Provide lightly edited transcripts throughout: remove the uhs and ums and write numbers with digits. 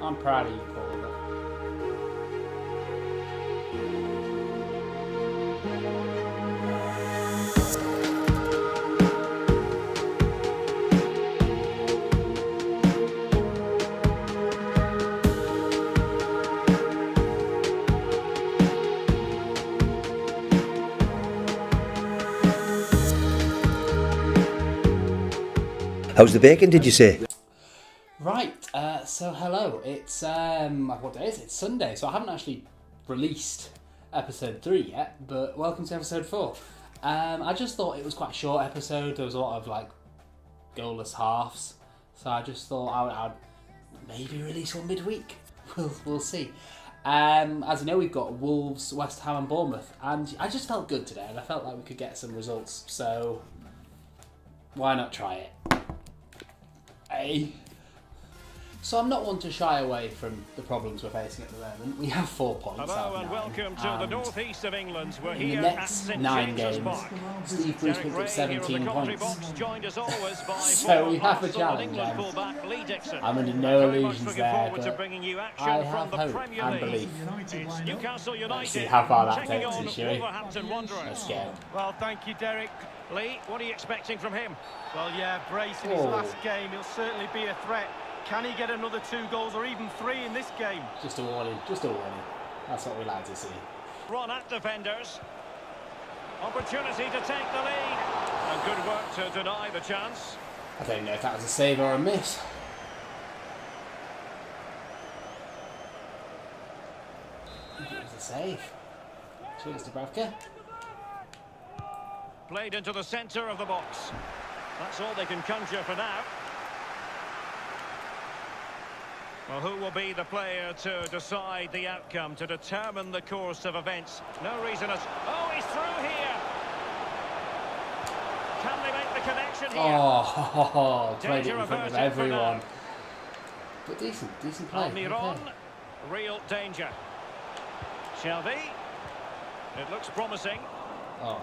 I'm proud of you, Paul. How's the bacon, did you say? Right, so hello. It's what day is it? It's Sunday, so I haven't actually released episode 3 yet, but welcome to episode 4. I just thought it was quite a short episode. There was a lot of like goalless halves, so I just thought I'd maybe release one midweek. We'll see. As you know, we've got Wolves, West Ham and Bournemouth, and I just felt good today, and I felt like we could get some results, so why not try it? So I'm not one to shy away from the problems we're facing at the moment. We have 4 points. Hello and welcome to the northeast of England. We're in here the next at 9 James's games, Park. Steve Bruce picked up 17 points. So we have a challenge. I'm under no illusions there, but I have hope and belief. Let's see how far that takes us, shall we? Let's go. Well, thank you, Derek. Lee, what are you expecting from him? Well, yeah, Brace in his last game, he'll certainly be a threat. Can he get another 2 goals or even 3 in this game? Just a warning, just a warning. That's what we like to see. Run at defenders. Opportunity to take the lead. And good work to deny the chance. I don't know if that was a save or a miss. I think it was a save. Cheers to Dubravka. Played into the centre of the box. That's all they can conjure for now. Well, who will be the player to decide the outcome, to determine the course of events? No reason as... Oh, he's through here! Can they make the connection here? Oh, played it in front of everyone. But decent play. Almiron, real danger. Shelby. It looks promising. Oh.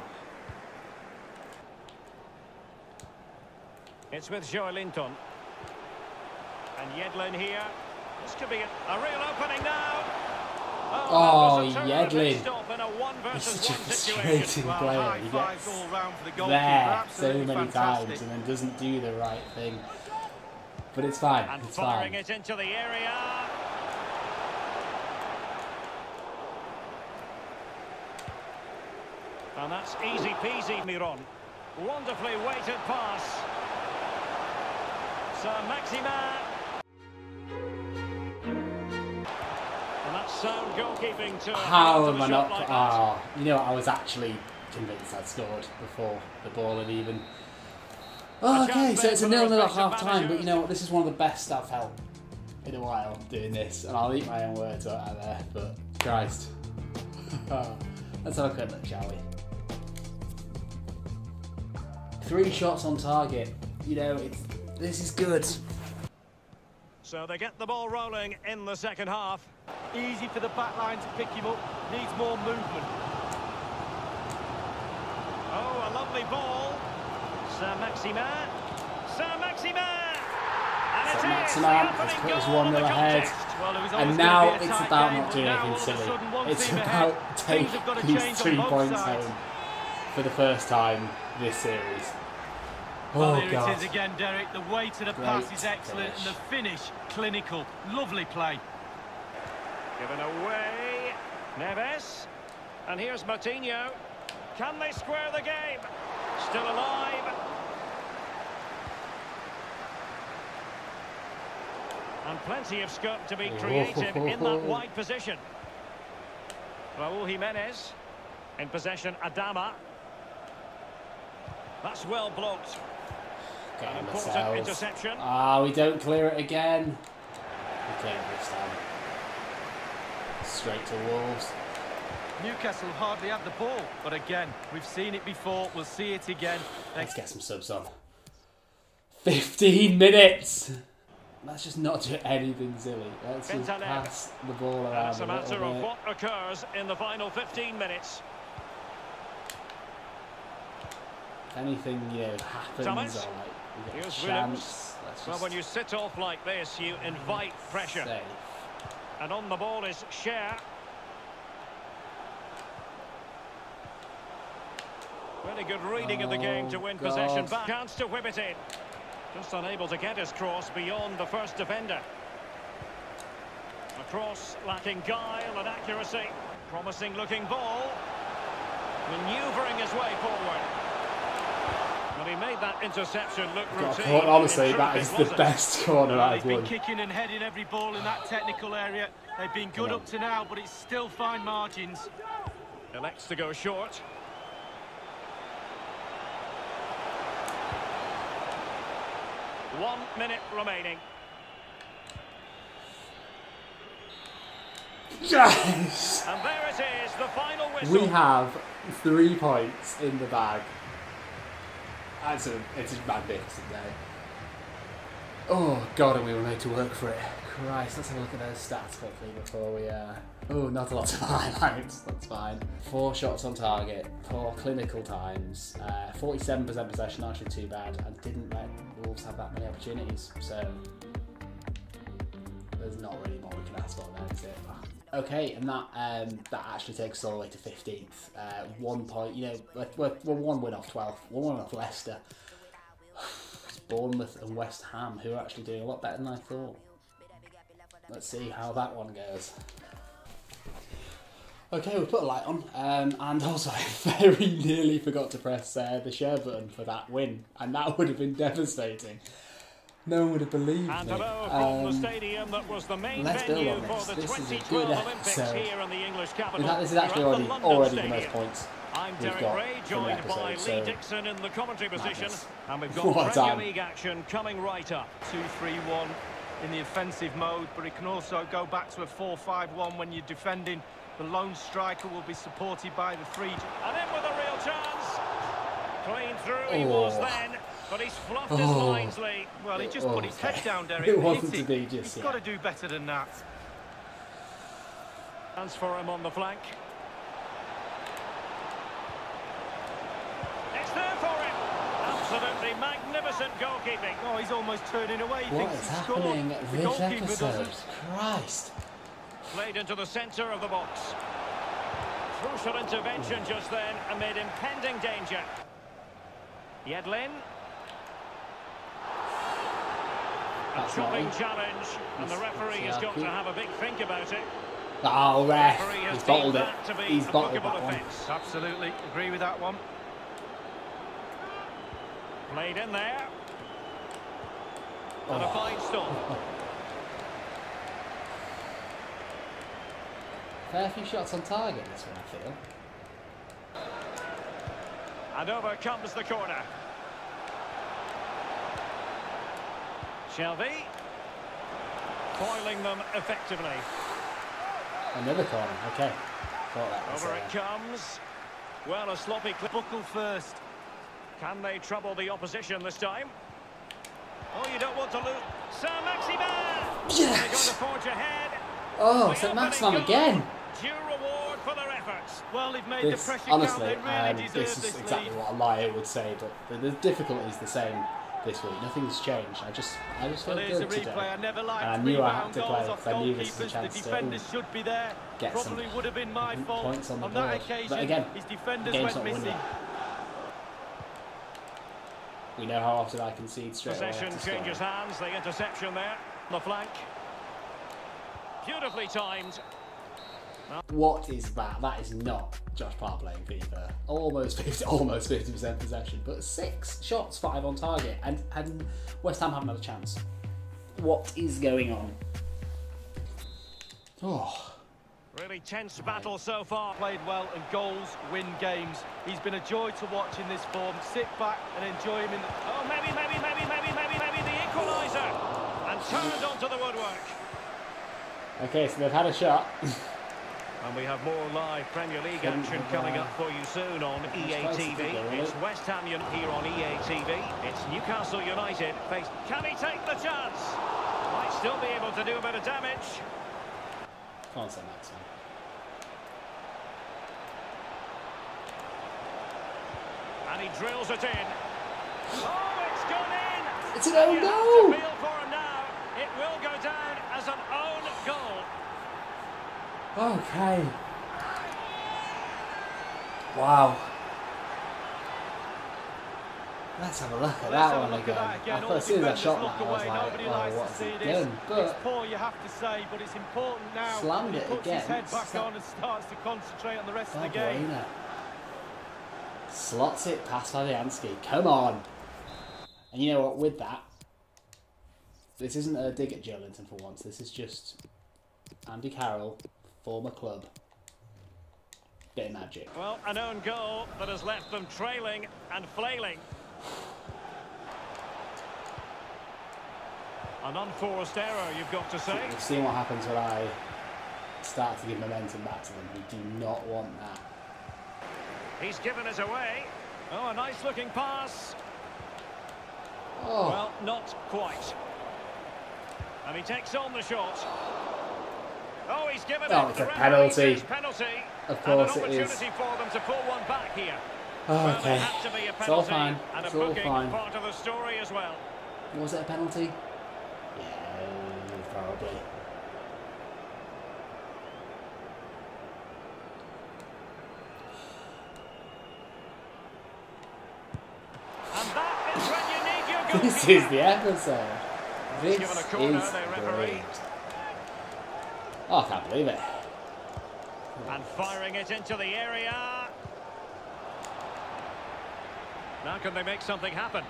It's with Joelinton. And Yedlin here. This could be a real opening now. Oh, Yedlin. He's such a frustrating player. He gets there so many times and then doesn't do the right thing. But it's fine. And it's firing fine. it into the area. And that's easy peasy, Miron. Wonderfully weighted pass. Saint-Maximin. And that's sound goalkeeping to... How am I not... Like you know what, I was actually convinced I'd scored before the ball had even... Oh, okay, so it's a 0-0 at half-time, but you know what, this is one of the best I've felt in a while doing this, and I'll eat my own words out there, but Christ. Let's have a quick look, shall we? 3 shots on target, you know, this is good. So they get the ball rolling in the second half. Easy for the back line to pick him up. Needs more movement. Oh, a lovely ball. Saint-Maximin. Saint-Maximin! Saint-Maximin has put us 1-0 ahead. Well, and now it's about not doing anything silly. It's about taking these 3 points home for the first time this series. Well, Oh, here God. it is again, Derek. The weight of the pass is excellent and the finish clinical. Lovely play. Given away. Neves. And here's Martinho. Can they square the game? Still alive. And plenty of scope to be creative in that wide position. Raúl Jiménez. In possession, Adama. That's well blocked. An important interception. We don't clear it again. We clear it this time. Straight to Wolves. Newcastle hardly have the ball, but again, we've seen it before, we'll see it again. Let's get some subs on. 15 minutes! Let's just not do anything silly. Let's just pass the ball around It's a matter of what occurs in the final 15 minutes. If anything, you know, happens, Thomas. or like we get Here's a chance. Let's Well, just when you sit off like this, you invite pressure. safe. And on the ball is Cher. Really good reading of the game to win possession back. Chance to whip it in. Just unable to get his cross beyond the first defender. A cross lacking guile and accuracy. Promising looking ball. Manoeuvring his way forward. But he made that interception look routine. Honestly, that is the best corner I've They've won. been kicking and heading every ball in that technical area. They've been good up to now, but it's still fine margins. Elects to go short. One minute remaining. Yes! And there it is, the final whistle. We have 3 points in the bag. It's a magnificent day. Oh god, and we were made to work for it. Christ, let's have a look at those stats quickly before we oh, not a lot of highlights, that's fine. 4 shots on target, 4 clinical times, 47% possession, not actually too bad, and didn't let Wolves have that many opportunities, so there's not really more we can ask for there, is it? Okay, and that actually takes us all the way to 15th. 1 point, you know, we're 1 win off 12th, 1 win off Leicester. It's Bournemouth and West Ham who are actually doing a lot better than I thought. Let's see how that one goes. Okay, we put a light on, and also I very nearly forgot to press the share button for that win, and that would have been devastating. No one would have believed And me. hello from the stadium that was the main Let's build venue on for the this. This is a 2012 good Olympics episode. here in the English capital. In fact, this is actually You're at the already London the most Stadium. points I'm we've Derek got Ray, from the joined by episode, Lee so Dixon in the commentary position. madness. And we've What got a Premier time. League action coming right up. 2-3-1 in the offensive mode, but it can also go back to a 4-5-1 when you're defending. The lone striker will be supported by the 3. And in with a real chance. Clean through he was then, but he's fluffed his lines, Lee. Well, he just put his head down, Derek. It and wasn't hit to be just He's yet. got to do better than that. Chance for him on the flank. It's there for him. Absolutely magnificent goalkeeping. Oh, he's almost turning away. He What thinks is he's scored. happening The this goalkeeper episode? doesn't. Christ. Played into the centre of the box. Crucial intervention just then amid impending danger. Yedlin. A That's chopping not him. challenge, and the referee has got to have a big think about it. Oh, ref. Referee has He's bottled deemed it. that to be He's a bottled bookable that one. offence. Absolutely, agree with that one. Played in there. And a fine stop. Fair few shots on target this one, I feel. And over comes the corner. Shelby. Foiling them effectively. Another corner, okay. Thought that was, Over it comes. Well, a sloppy clip. Buckle first. Can they trouble the opposition this time? Oh, you don't want to lose. Saint-Maximin! They're going to Yes! forge ahead. Oh, The St. opening Maximin goal. again! Due reward for their efforts. Well, they've made This, the pressure honestly, count. They really deserve this is this exactly lead. what a liar would say, but the difficulty is the same this week. Nothing's changed. I just feel Well, here's a good today. replay. I never liked And I knew I had rebound to goals play off because I knew this was a goalkeepers. The chance to defenders should be there. get some Probably would have been my fault points on the that board. occasion. But again, his defenders game's went not won missing. yet. We know how often I concede straight away. Possession after changes scoring. hands. The interception there. The flank. Beautifully timed. What is that? That is not Josh Parr playing FIFA. Almost 50% possession, but 6 shots, 5 on target, and West Ham haven't had a chance. What is going on? Oh, Really tense battle so far. Played well, and goals win games. He's been a joy to watch in this form. Sit back and enjoy him in the... Oh, maybe the equaliser. And turned onto the woodwork. okay, so they've had a shot. And we have more live Premier League Couldn't action have, coming up for you soon on EA close to TV. go, really. It's West Ham here on EA TV. It's Newcastle United face. Can he take the chance? Might still be able to do a bit of damage. Come on, St. Maximin. And he drills it in. Oh, it's gone in! It's an own You have goal! to feel for him now. It will go down as an own goal. Okay. Wow. Let's have a look at that one again. I thought as soon as I shot that, I was like, oh, what's he done? But it's poor, you have to say, but it's important now. Slammed he it puts again. His head back on and starts to concentrate on the rest of the game. Slots it past Fabianski. Come on. And you know what? With that, this isn't a dig at Joelinton for once. This is just Andy Carroll, former club. Bit of magic. Well, an own goal that has left them trailing and flailing. An unforced error, you've got to say. We've seen what happens when I start to give momentum back to them. We do not want that. He's given us away. Oh, a nice looking pass. Oh. Well, not quite. And he takes on the shot. Oh, he's given it. It's a penalty. Penalty. Of course and an it is. opportunity for them to pull one back here. Oh, Well, okay. it had to be a It's all penalty, fine. and It's a all booking fine. part of the story as well. Was it a penalty? Yeah, probably. And that is when you need your goalkeeper. This is the episode. This Given a corner, is the referee. great. Oh, I can't believe it. And firing it into the area. Now can they make something happen?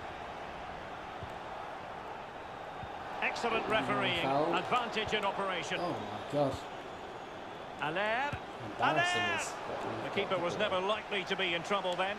Excellent refereeing. Foul. Advantage in operation. Oh my god. Allaire. Embarrassing Allaire. is what The we've keeper got was to do. never likely to be in trouble then.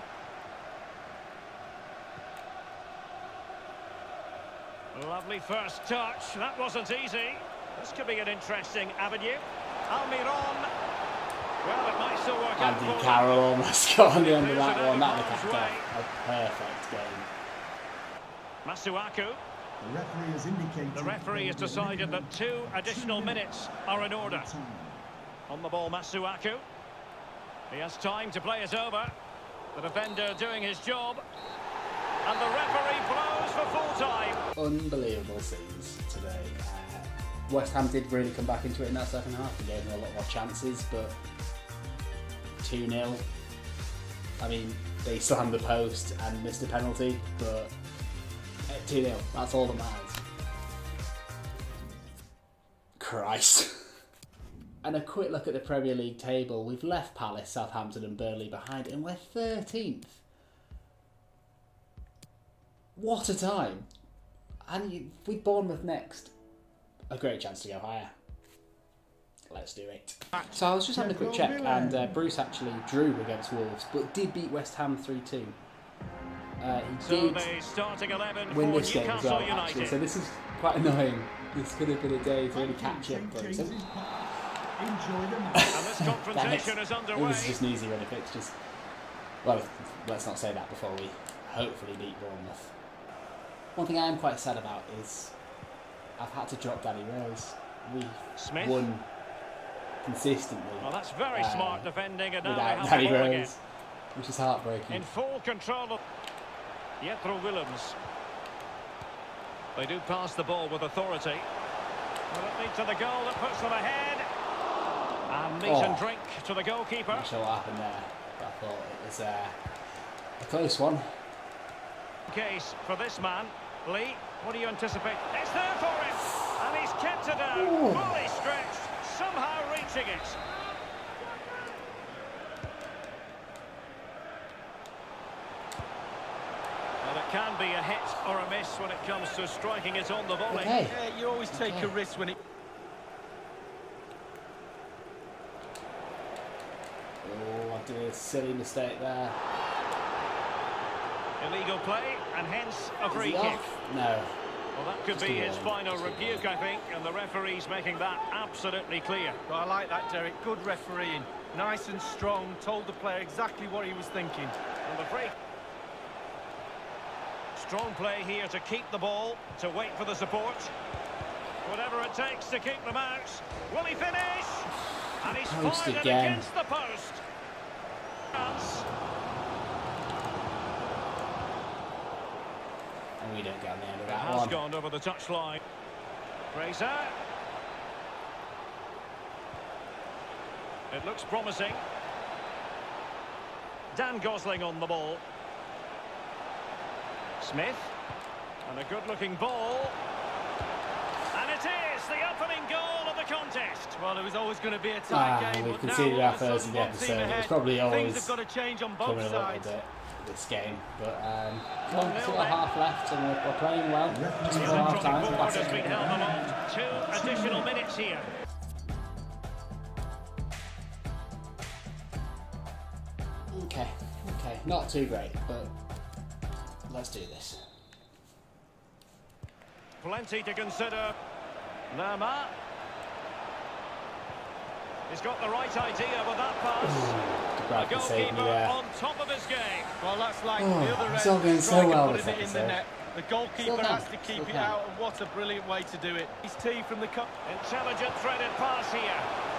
Lovely first touch. That wasn't easy. This could be an interesting avenue. Almiron. Well, it might still work out for Andy them. Carroll almost got on the end of Clears it that out one. of That was harm's way. a perfect game. Masuaku. The referee has indicated. The referee has decided that 2 additional minutes are in order. On the ball, Masuaku. He has time to play it over. The defender doing his job. And the referee blows for full time. Unbelievable scenes today. West Ham did really come back into it in that second half and gave them a lot more chances, but 2-0. I mean, they slammed the post and missed a penalty, but 2-0, that's all that matters. Christ. And a quick look at the Premier League table. We've left Palace, Southampton and Burnley behind, and we're 13th. What a time. And with Bournemouth next, a great chance to go higher. Let's do it. So I was just having a quick check, and Bruce actually drew against Wolves, but did beat West Ham 3-2. He So did the starting 11 win for this game as Newcastle well, actually, United. so this is quite annoying. This could have been a day to really catch up. But Enjoy the match. And this confrontation is it underway. was just an easy win if it's just... Well, let's not say that before we hopefully beat Bournemouth. One thing I am quite sad about is I've had to drop Danny Rose. We Smith. won consistently Well, that's very smart defending, and now they without have Danny the ball Rose, again. which is heartbreaking. In full control of Jethro Willems. They do pass the ball with authority. Will it lead to the goal that puts them ahead? And meat and drink to the goalkeeper. Not sure what happened there, but I thought it was a close one. Case for this man. Lee, what do you anticipate? It's there for him! And he's kept it down, fully stretched, somehow reaching it. Well, it can be a hit or a miss when it comes to striking it on the volley. Okay. Yeah, you always take a risk when it... Oh, I did a silly mistake there. Illegal play, and hence a Is free he kick. off? No. Well, that could Just be a his warning. final rebuke, I think, and the referee's making that absolutely clear. Well, I like that, Derek. Good refereeing. Nice and strong. Told the player exactly what he was thinking. And the free. Strong play here to keep the ball, to wait for the support. Whatever it takes to keep them out. Will he finish? And he's Post fired it again. against the post. Chance. And we don't get on the end of It that has one. gone over the touchline. Fraser. It looks promising. Dan Gosling on the ball. Smith. And a good-looking ball. And it is the opening goal of the contest. Well, it was always going to be a tight game. We've but conceded now all our of a first in sudden the one team episode. ahead. It's probably Things always have got to change on both coming a little sides. bit this game, but come on, still got half left and we're playing well. Just The before half time, electronic so board that's has been it. held aloft. 2 additional minutes here. Okay, not too great, but let's do this. Plenty to consider. Lerma. He's got the right idea with that pass. Brad The can save me goalkeeper there. on top of his game. Well, that's like Oh, the other it's end. all going the so striker well putting this it in the episode. net. The goalkeeper Still has can, to keep still it can. out, and what a brilliant way to do it. He's T from the cup. Intelligent threaded pass here.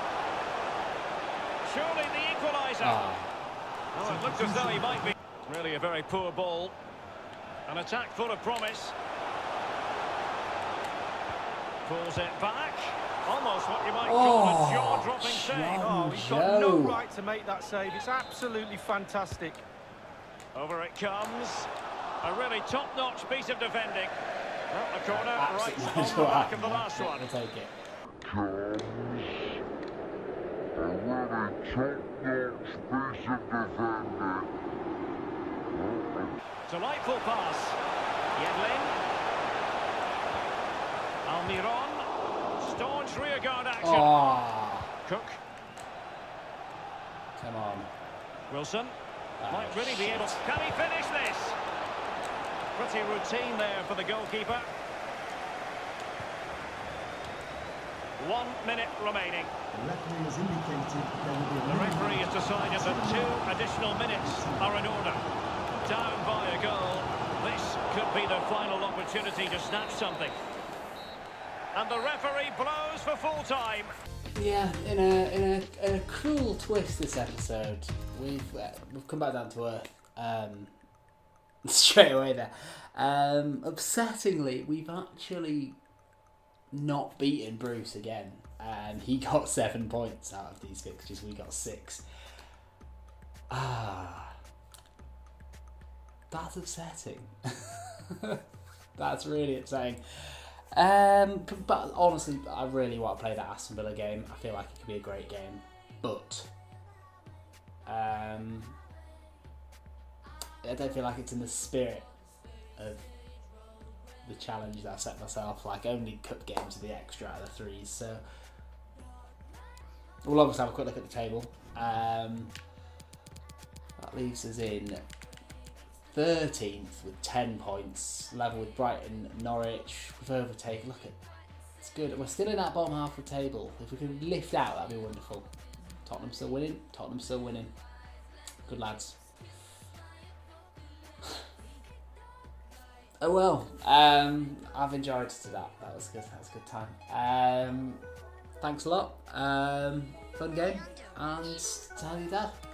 Surely the equaliser. Oh, it looks as though he might be. Really a very poor ball. An attack full of promise. Pulls it back. Almost what you might call a jaw-dropping save. Oh, he's got no right to make that save. It's absolutely fantastic. Over it comes. A really top-notch piece of defending. Well, the corner right on the back of the last one. We'll take it. Delightful pass. Yedlin. Almiron. Staunch rearguard action. Oh, Cook. come on. Wilson. Oh, Might really be able to... Can he finish this? Pretty routine there for the goalkeeper. 1 minute remaining. The referee has indicated there will be a The referee has decided that 2 additional minutes are in order. Down by a goal. This could be the final opportunity to snatch something. And the referee blows for full time. Yeah, in a cruel twist this episode, we've come back down to earth straight away there. Upsettingly, we've actually not beaten Bruce again, and he got 7 points out of these fixtures. We got 6. That's upsetting. That's really upsetting. But honestly, I really want to play that Aston Villa game. I feel like it could be a great game, but I don't feel like it's in the spirit of the challenge that I set myself. Like, only cup games are the extra out of the 3s, so we'll obviously have a quick look at the table. That leaves us in 13th with 10 points, level with Brighton, Norwich. We've overtaken. Look at, it's good. We're still in that bottom half of the table. If we could lift out, that'd be wonderful. Tottenham still winning. Tottenham still winning. Good lads. Oh well. I've enjoyed that. That was good. That was a good time. Thanks a lot. Fun game, and tell your dad.